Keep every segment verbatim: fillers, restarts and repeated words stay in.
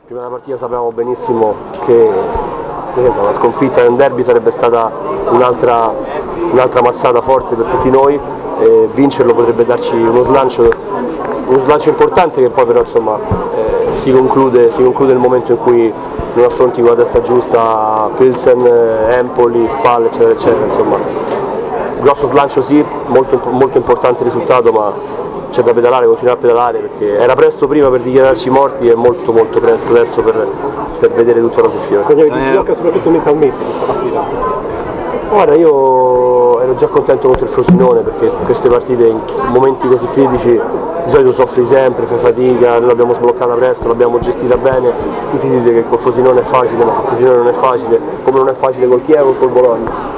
Prima della partita sapevamo benissimo che la sconfitta nel derby sarebbe stata un'altra un'altra mazzata forte per tutti noi, e vincerlo potrebbe darci uno slancio, uno slancio importante che poi però insomma, eh, si, conclude, si conclude il momento in cui non affronti con la testa giusta Pilsen, Empoli, Spal, eccetera, eccetera. Insomma, grosso slancio sì, molto, molto importante il risultato, ma c'è da pedalare, continuare a pedalare, perché era presto prima per dichiararci morti e molto molto presto adesso per, per vedere tutta la soffiore. Quindi ti sblocca soprattutto mentalmente questa partita? Guarda, io ero già contento contro il Frosinone, perché queste partite in momenti così critici di solito soffri sempre, fai fatica, noi l'abbiamo sbloccata presto, l'abbiamo gestita bene, tutti dite che col Frosinone è facile, ma col Frosinone non è facile, come non è facile col Chievo o col Bologna.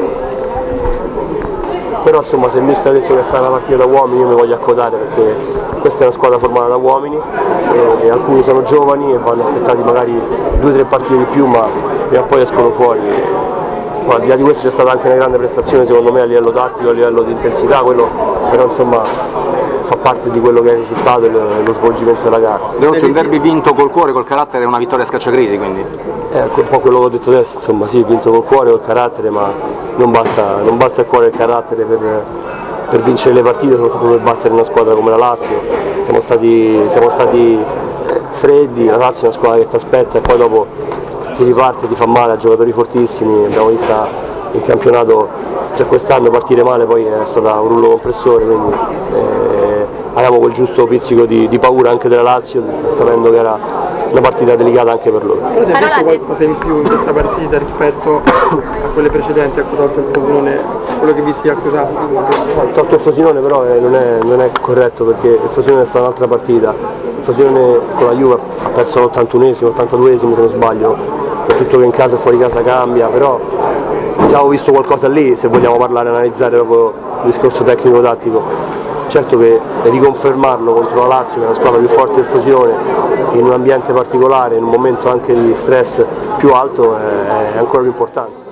Però insomma, se il mister ha detto che sarà una partita da uomini, io mi voglio accodare, perché questa è una squadra formata da uomini, e alcuni sono giovani e vanno aspettati magari due o tre partite di più, ma prima o poi escono fuori. Ma al di là di questo c'è stata anche una grande prestazione secondo me a livello tattico, a livello di intensità, quello però insomma fa parte di quello che è il risultato e lo svolgimento della gara. Un derby vinto col cuore, col carattere, è una vittoria a scacciacrisi, quindi? È un po' quello che ho detto adesso, insomma sì, vinto col cuore, col carattere, ma non basta, non basta il cuore e il carattere per, per vincere le partite, soprattutto per battere una squadra come la Lazio. Siamo stati, siamo stati freddi, la Lazio è una squadra che ti aspetta e poi dopo ti riparte, ti fa male, a giocatori fortissimi, abbiamo visto in campionato già quest'anno partire male, poi è stata un rullo compressore, quindi eh, avevamo quel giusto pizzico di, di paura anche della Lazio, sapendo che era una partita delicata anche per loro. Però si è visto qualcosa in più in questa partita rispetto a quelle precedenti, accusato il Frosinone, quello che vi si è accusato? Il tolto il Frosinone però eh, non, è, non è corretto, perché il Frosinone è stata un'altra partita, il Frosinone con la Juve ha perso l'ottantunesimo, ottantaduesimo se non sbaglio, tutto che in casa e fuori casa cambia, però già ho visto qualcosa lì, se vogliamo parlare, analizzare proprio il discorso tecnico-tattico. Certo che riconfermarlo contro la Lazio, che è una squadra più forte del Frosinone, in un ambiente particolare, in un momento anche di stress più alto, è ancora più importante.